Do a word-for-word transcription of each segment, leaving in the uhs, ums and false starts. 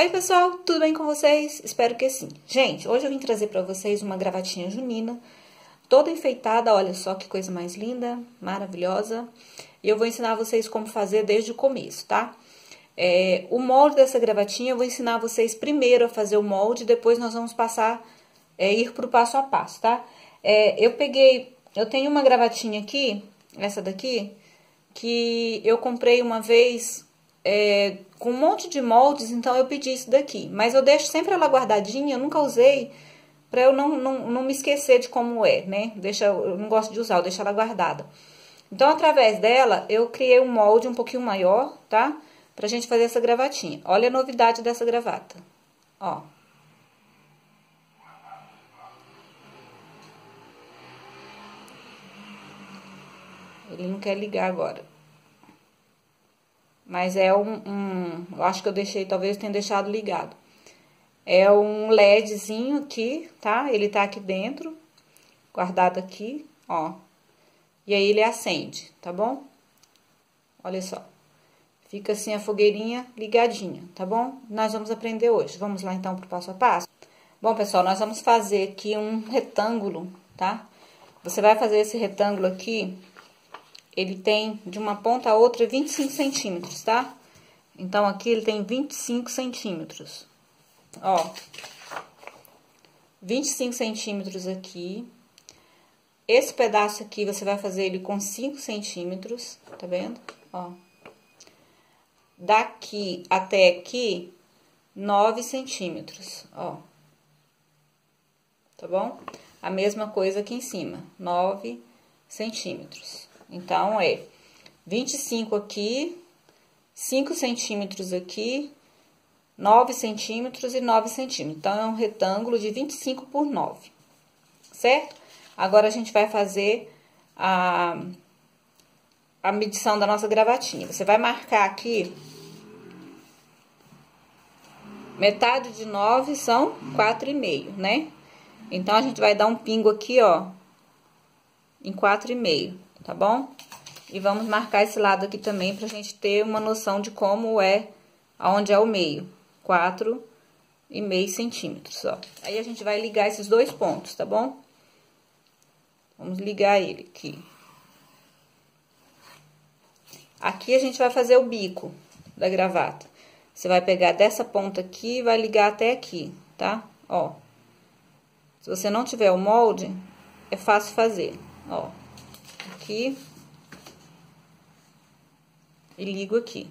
Oi pessoal, tudo bem com vocês? Espero que sim. Gente, hoje eu vim trazer pra vocês uma gravatinha junina, toda enfeitada, olha só que coisa mais linda, maravilhosa. E eu vou ensinar vocês como fazer desde o começo, tá? É, o molde dessa gravatinha eu vou ensinar vocês primeiro a fazer o molde, depois nós vamos passar, é, ir pro passo a passo, tá? É, eu peguei, eu tenho uma gravatinha aqui, essa daqui, que eu comprei uma vez... É, com um monte de moldes, então eu pedi isso daqui. Mas eu deixo sempre ela guardadinha, eu nunca usei, pra eu não, não, não me esquecer de como é, né? Deixa, eu não gosto de usar, eu deixo ela guardada. Então, através dela, eu criei um molde um pouquinho maior, tá? Pra gente fazer essa gravatinha. Olha a novidade dessa gravata, ó. Ele não quer ligar agora. Mas é um, um... Eu acho que eu deixei, talvez eu tenha deixado ligado. É um LEDzinho aqui, tá? Ele tá aqui dentro, guardado aqui, ó. E aí ele acende, tá bom? Olha só. Fica assim a fogueirinha ligadinha, tá bom? Nós vamos aprender hoje. Vamos lá então pro passo a passo? Bom, pessoal, nós vamos fazer aqui um retângulo, tá? Você vai fazer esse retângulo aqui... Ele tem de uma ponta a outra vinte e cinco centímetros, tá? Então, aqui ele tem vinte e cinco centímetros. Ó. vinte e cinco centímetros aqui. Esse pedaço aqui, você vai fazer ele com cinco centímetros, tá vendo? Ó. Daqui até aqui, nove centímetros, ó. Tá bom? A mesma coisa aqui em cima, nove centímetros. Então, é vinte e cinco aqui, cinco centímetros aqui, nove centímetros e nove centímetros. Então, é um retângulo de vinte e cinco por nove, certo? Agora, a gente vai fazer a, a medição da nossa gravatinha. Você vai marcar aqui, metade de nove são quatro e meio, né? Então, a gente vai dar um pingo aqui, ó, em quatro e meio. Tá bom? E vamos marcar esse lado aqui também pra gente ter uma noção de como é, aonde é o meio. Quatro e meio centímetros, ó. Aí a gente vai ligar esses dois pontos, tá bom? Vamos ligar ele aqui. Aqui a gente vai fazer o bico da gravata. Você vai pegar dessa ponta aqui e vai ligar até aqui, tá? Ó. Se você não tiver o molde, é fácil fazer, ó. Aqui e ligo aqui.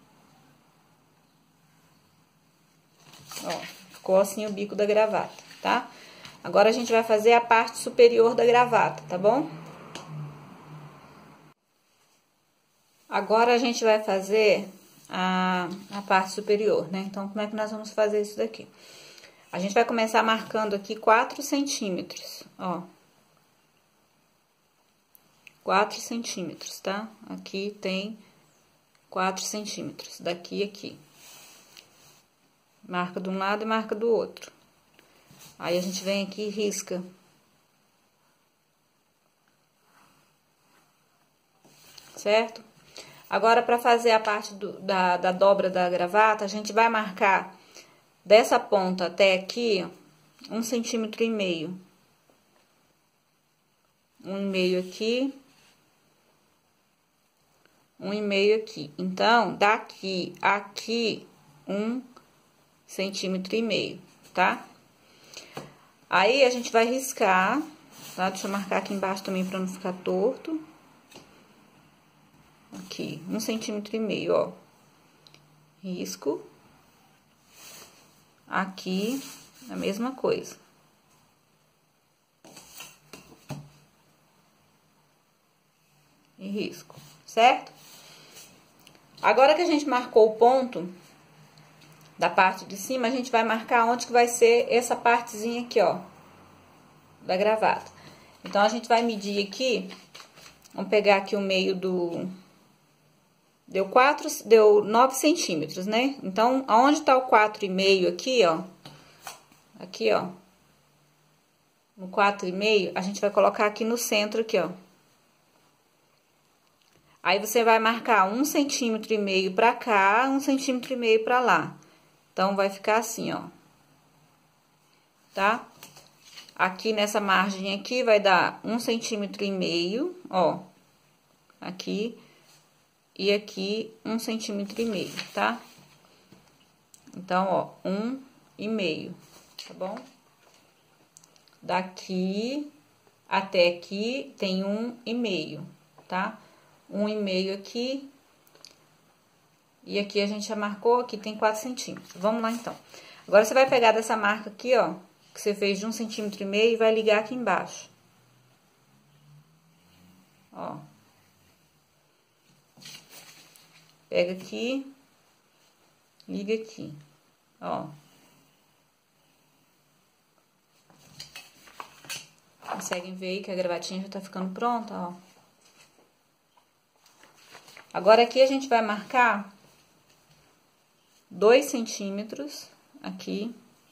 Ó, ficou assim o bico da gravata, tá? Agora a gente vai fazer a parte superior da gravata, tá bom? Agora a gente vai fazer a, a parte superior, né? Então, como é que nós vamos fazer isso daqui? A gente vai começar marcando aqui quatro centímetros, ó. quatro centímetros, tá? Aqui tem quatro centímetros, daqui a aqui. Marca de um lado e marca do outro. Aí, a gente vem aqui e risca. Certo? Agora, para fazer a parte do, da, da dobra da gravata, a gente vai marcar dessa ponta até aqui, um centímetro e meio. Um e meio aqui. Um e meio aqui. Então, daqui a aqui, um centímetro e meio, tá? Aí, a gente vai riscar, tá? Deixa eu marcar aqui embaixo também pra não ficar torto. Aqui, um centímetro e meio, ó. Risco. Aqui, a mesma coisa. E risco, certo? Agora que a gente marcou o ponto da parte de cima, a gente vai marcar onde que vai ser essa partezinha aqui, ó, da gravata. Então, a gente vai medir aqui, vamos pegar aqui o meio do... Deu quatro, deu nove centímetros, né? Então, aonde tá o quatro e meio aqui, ó, aqui, ó, no quatro e meio, a gente vai colocar aqui no centro, aqui, ó. Aí, você vai marcar um centímetro e meio pra cá, um centímetro e meio pra lá. Então, vai ficar assim, ó. Tá? Aqui nessa margem aqui vai dar um centímetro e meio, ó. Aqui e aqui um centímetro e meio, tá? Então, ó, um e meio, tá bom? Daqui até aqui tem um e meio, tá? Um e meio aqui. E aqui a gente já marcou, aqui tem quatro centímetros. Vamos lá, então. Agora, você vai pegar dessa marca aqui, ó, que você fez de um centímetro e meio e vai ligar aqui embaixo. Ó. Pega aqui, liga aqui, ó. Conseguem ver aí que a gravatinha já tá ficando pronta, ó. Agora, aqui a gente vai marcar dois centímetros aqui.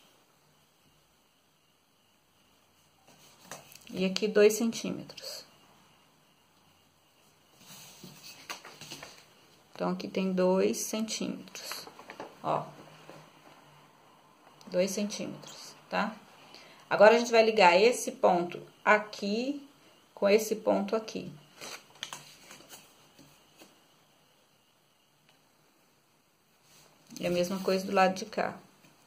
E aqui dois centímetros. Então, aqui tem dois centímetros, ó. Dois centímetros, tá? Agora, a gente vai ligar esse ponto aqui com esse ponto aqui. E a mesma coisa do lado de cá.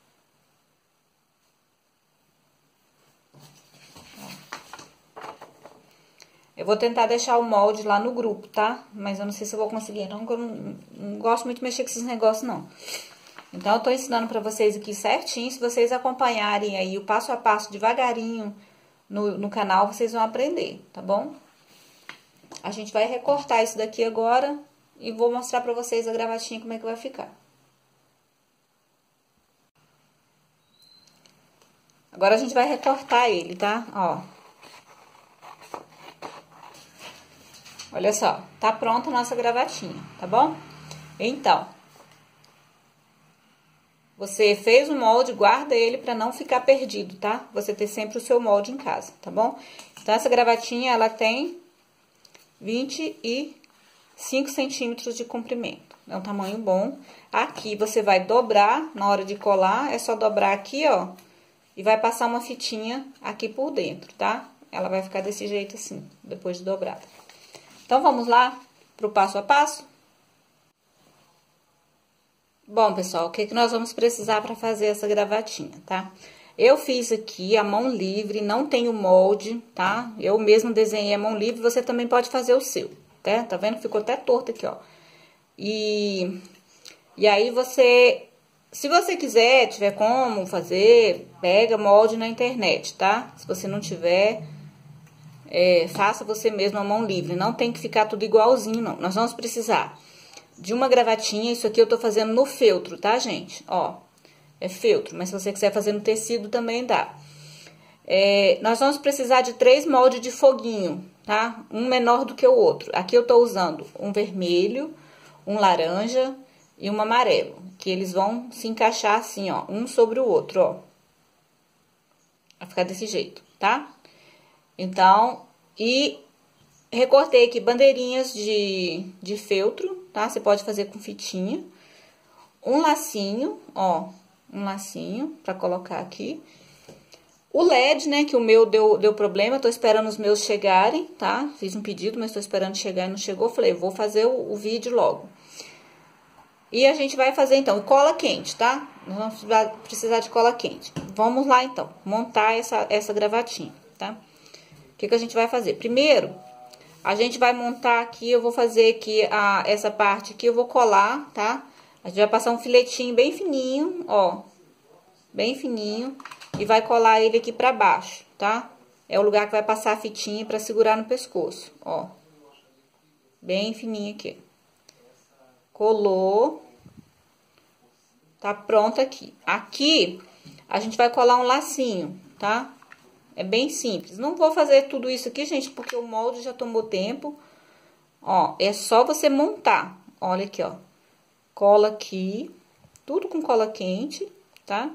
Eu vou tentar deixar o molde lá no grupo, tá? Mas eu não sei se eu vou conseguir, não, porque eu não, não gosto muito de mexer com esses negócios, não. Então, eu tô ensinando pra vocês aqui certinho. Se vocês acompanharem aí o passo a passo devagarinho no, no canal, vocês vão aprender, tá bom? A gente vai recortar isso daqui agora e vou mostrar pra vocês a gravatinha como é que vai ficar. Agora, a gente vai recortar ele, tá? Ó. Olha só, tá pronta a nossa gravatinha, tá bom? Então, você fez o molde, guarda ele pra não ficar perdido, tá? Você ter sempre o seu molde em casa, tá bom? Então, essa gravatinha, ela tem vinte e cinco centímetros de comprimento. É um tamanho bom. Aqui, você vai dobrar, na hora de colar, é só dobrar aqui, ó. E vai passar uma fitinha aqui por dentro, tá? Ela vai ficar desse jeito assim, depois de dobrada. Então, vamos lá pro passo a passo? Bom, pessoal, o que que nós vamos precisar para fazer essa gravatinha, tá? Eu fiz aqui a mão livre, não tenho molde, tá? Eu mesmo desenhei a mão livre, você também pode fazer o seu, tá? Tá vendo? Ficou até torto aqui, ó. E, e aí, você... Se você quiser, tiver como fazer, pega molde na internet, tá? Se você não tiver... É, faça você mesmo a mão livre, não tem que ficar tudo igualzinho, não. Nós vamos precisar de uma gravatinha, isso aqui eu tô fazendo no feltro, tá, gente? Ó, é feltro, mas se você quiser fazer no tecido também dá. É, nós vamos precisar de três moldes de foguinho, tá? Um menor do que o outro. Aqui eu tô usando um vermelho, um laranja e um amarelo, que eles vão se encaixar assim, ó, um sobre o outro, ó. Vai ficar desse jeito, tá? Então, e recortei aqui bandeirinhas de, de feltro, tá? Você pode fazer com fitinha. Um lacinho, ó, um lacinho pra colocar aqui. O L E D, né, que o meu deu, deu problema, tô esperando os meus chegarem, tá? Fiz um pedido, mas tô esperando chegar e não chegou. Falei, vou fazer o, o vídeo logo. E a gente vai fazer, então, cola quente, tá? Nós vamos precisar de cola quente. Vamos lá, então, montar essa, essa gravatinha, tá? O que que a gente vai fazer? Primeiro, a gente vai montar aqui, eu vou fazer aqui a, essa parte aqui, eu vou colar, tá? A gente vai passar um filetinho bem fininho, ó, bem fininho, e vai colar ele aqui pra baixo, tá? É o lugar que vai passar a fitinha pra segurar no pescoço, ó. Bem fininho aqui. Colou. Tá pronto aqui. Aqui, a gente vai colar um lacinho, tá? É bem simples. Não vou fazer tudo isso aqui, gente, porque o molde já tomou tempo. Ó, é só você montar. Olha aqui, ó. Cola aqui. Tudo com cola quente, tá?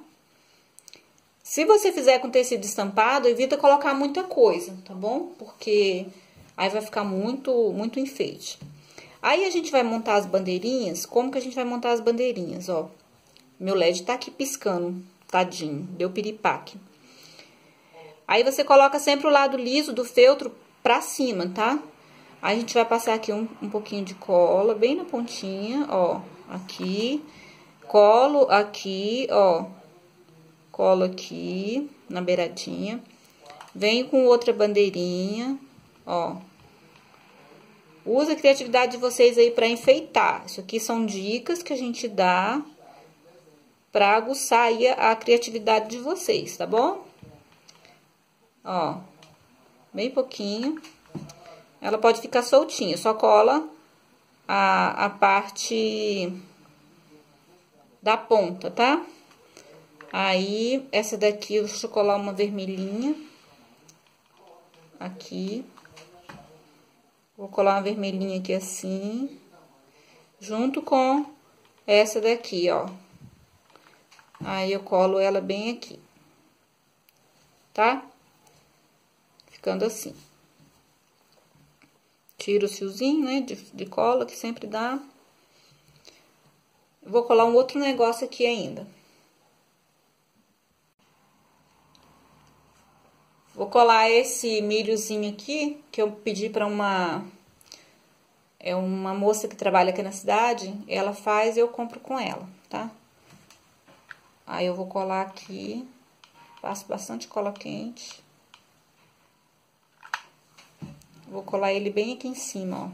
Se você fizer com tecido estampado, evita colocar muita coisa, tá bom? Porque aí vai ficar muito, muito enfeite. Aí, a gente vai montar as bandeirinhas. Como que a gente vai montar as bandeirinhas, ó? Meu L E D tá aqui piscando, tadinho, deu piripaque. Aí, você coloca sempre o lado liso do feltro pra cima, tá? Aí, a gente vai passar aqui um, um pouquinho de cola, bem na pontinha, ó, aqui. Colo aqui, ó, colo aqui na beiradinha. Venho com outra bandeirinha, ó. Usa a criatividade de vocês aí pra enfeitar. Isso aqui são dicas que a gente dá pra aguçar aí a, a criatividade de vocês, tá bom? Ó, bem pouquinho. Ela pode ficar soltinha, só cola a, a parte da ponta, tá? Aí, essa daqui, eu vou colar uma vermelhinha. Aqui. Vou colar uma vermelhinha aqui assim. Junto com essa daqui, ó. Aí, eu colo ela bem aqui. Tá? Ficando assim. Tiro o fiozinho, né, de, de cola, que sempre dá. Vou colar um outro negócio aqui ainda. Vou colar esse milhozinho aqui, que eu pedi pra uma... É uma moça que trabalha aqui na cidade, ela faz e eu compro com ela, tá? Aí, eu vou colar aqui, passo bastante cola quente. Vou colar ele bem aqui em cima, ó.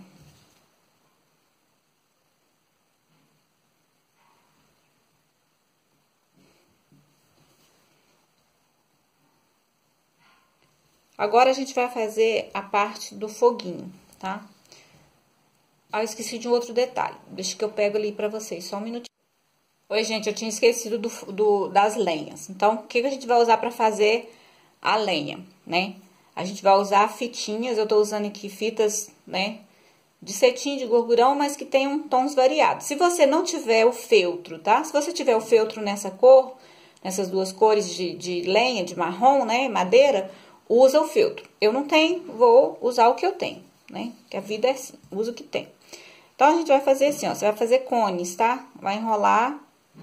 Agora, a gente vai fazer a parte do foguinho, tá? Ah, eu esqueci de um outro detalhe. Deixa que eu pego ali pra vocês, só um minutinho. Oi, gente, eu tinha esquecido do, do, das lenhas. Então, o que, que a gente vai usar pra fazer a lenha, né? A gente vai usar fitinhas, eu tô usando aqui fitas, né, de cetim, de gorgurão, mas que tenham tons variados. Se você não tiver o feltro, tá? Se você tiver o feltro nessa cor, nessas duas cores de, de lenha, de marrom, né, madeira, usa o feltro. Eu não tenho, vou usar o que eu tenho, né? Que a vida é assim, usa o que tem. Então, a gente vai fazer assim, ó, você vai fazer cones, tá? Vai enrolar,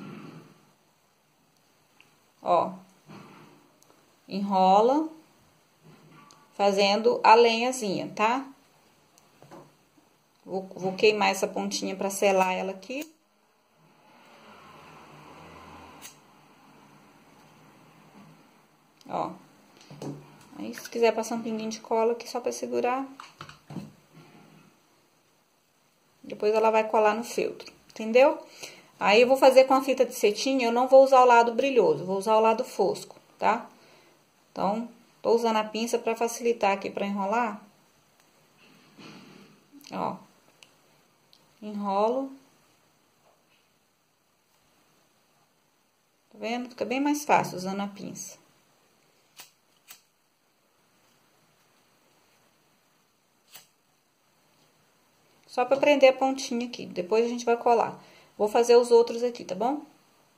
ó, enrola, fazendo a lenhazinha, tá? Vou, vou queimar essa pontinha pra selar ela aqui. Ó. Aí, se quiser passar um pinguinho de cola aqui só pra segurar. Depois ela vai colar no feltro, entendeu? Aí, eu vou fazer com a fita de cetim, eu não vou usar o lado brilhoso, vou usar o lado fosco, tá? Então, tô usando a pinça pra facilitar aqui pra enrolar. Ó. Enrolo. Tá vendo? Fica bem mais fácil usando a pinça. Só pra prender a pontinha aqui. Depois a gente vai colar. Vou fazer os outros aqui, tá bom?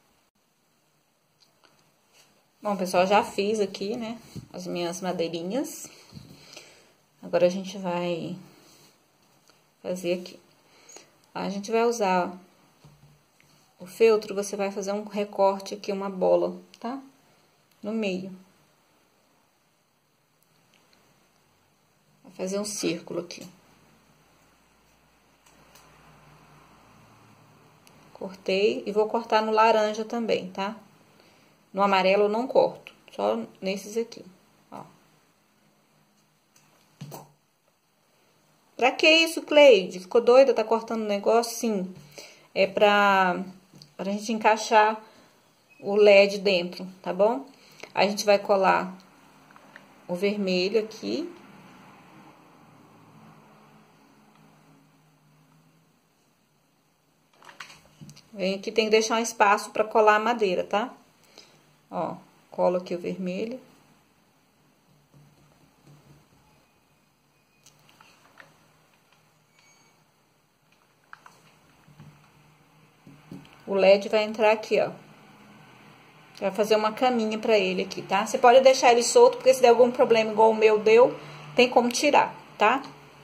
Bom, pessoal, já fiz aqui, né, as minhas madeirinhas. Agora, a gente vai fazer aqui. A gente vai usar o feltro, você vai fazer um recorte aqui, uma bola, tá? No meio. Vai fazer um círculo aqui. Cortei e vou cortar no laranja também, tá? No amarelo eu não corto, só nesses aqui, ó. Pra que isso, Cleide? Ficou doida? Tá cortando o negócio? Sim. É pra, pra gente encaixar o L E D dentro, tá bom? A gente vai colar o vermelho aqui. Vem aqui, tem que deixar um espaço pra colar a madeira, tá? Ó, colo aqui o vermelho. O L E D vai entrar aqui, ó. Vai fazer uma caminha pra ele aqui, tá? Você pode deixar ele solto, porque se der algum problema igual o meu deu, tem como tirar, tá?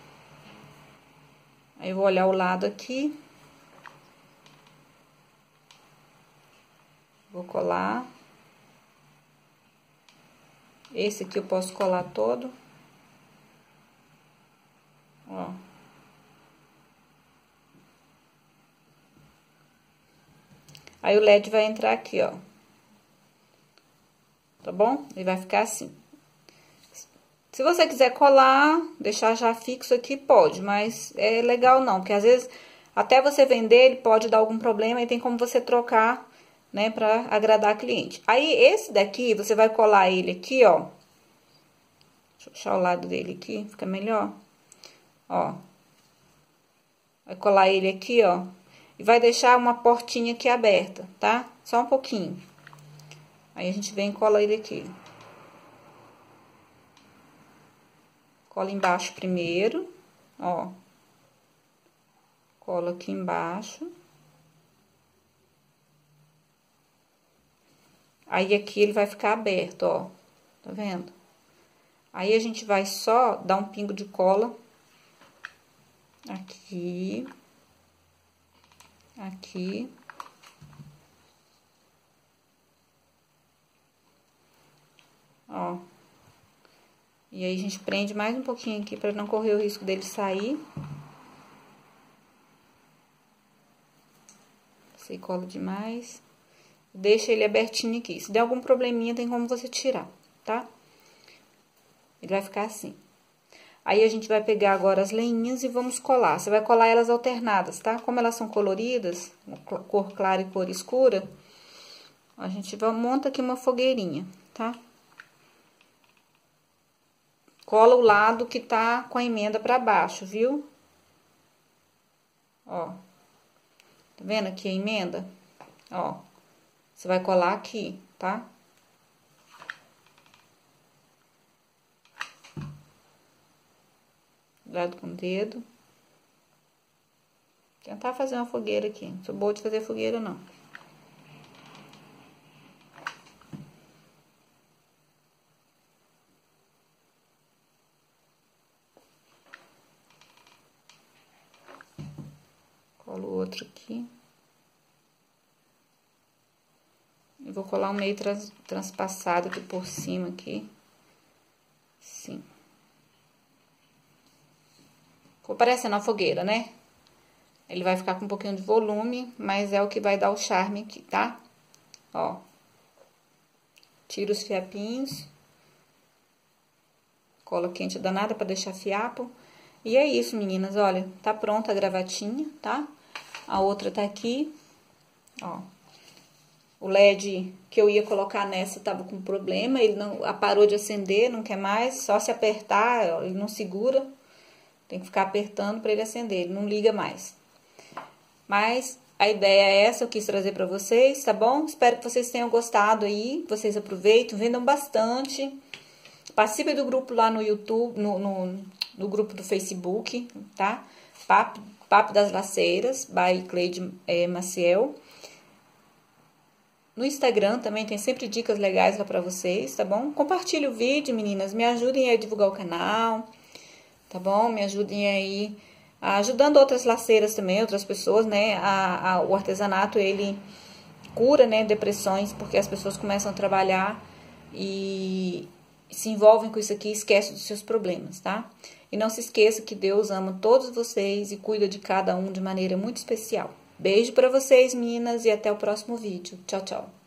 Aí, eu vou olhar o lado aqui. Vou colar. Esse aqui eu posso colar todo. Ó. Aí o L E D vai entrar aqui, ó. Tá bom? Ele vai ficar assim. Se você quiser colar, deixar já fixo aqui, pode. Mas é legal não, porque às vezes, até você vender, ele pode dar algum problema e tem como você trocar, né, pra agradar a cliente. Aí, esse daqui, você vai colar ele aqui, ó. Deixa eu deixar o lado dele aqui, fica melhor. Ó. Vai colar ele aqui, ó. E vai deixar uma portinha aqui aberta, tá? Só um pouquinho. Aí, a gente vem e cola ele aqui. Cola embaixo primeiro, ó. Cola aqui embaixo. Aí, aqui ele vai ficar aberto, ó. Tá vendo? Aí, a gente vai só dar um pingo de cola. Aqui. Aqui. Ó. E aí, a gente prende mais um pouquinho aqui pra não correr o risco dele sair. Você cola demais. Deixa ele abertinho aqui. Se der algum probleminha, tem como você tirar, tá? Ele vai ficar assim. Aí, a gente vai pegar agora as leinhas e vamos colar. Você vai colar elas alternadas, tá? Como elas são coloridas, cor clara e cor escura, a gente vai, monta aqui uma fogueirinha, tá? Cola o lado que tá com a emenda pra baixo, viu? Ó. Tá vendo aqui a emenda? Ó. Você vai colar aqui, tá? Cuidado com o dedo. Tentar fazer uma fogueira aqui. Não sou boa de fazer fogueira, não. Colo o outro aqui. E vou colar um meio trans, transpassado aqui por cima aqui. Sim. Ficou parecendo uma fogueira, né? Ele vai ficar com um pouquinho de volume, mas é o que vai dar o charme aqui, tá? Ó. Tira os fiapinhos. Cola quente danada pra deixar fiapo. E é isso, meninas, olha, tá pronta a gravatinha, tá? A outra tá aqui, ó. O L E D que eu ia colocar nessa tava com problema, ele não parou de acender, não quer mais, só se apertar, ó, ele não segura. Tem que ficar apertando para ele acender, ele não liga mais. Mas a ideia é essa, eu quis trazer para vocês, tá bom? Espero que vocês tenham gostado aí, vocês aproveitem, vendam bastante. Participe do grupo lá no YouTube, no, no, no grupo do Facebook, tá? Papo, Papo das Laceiras, by Cleide é, Maciel. No Instagram também tem sempre dicas legais lá pra vocês, tá bom? Compartilhe o vídeo, meninas, me ajudem a divulgar o canal, tá bom? Me ajudem aí, ajudando outras laceiras também, outras pessoas, né? A, a, o artesanato, ele cura, né, depressões, porque as pessoas começam a trabalhar e se envolvem com isso aqui e esquecem dos seus problemas, tá? E não se esqueça que Deus ama todos vocês e cuida de cada um de maneira muito especial. Beijo pra vocês, meninas, e até o próximo vídeo. Tchau, tchau.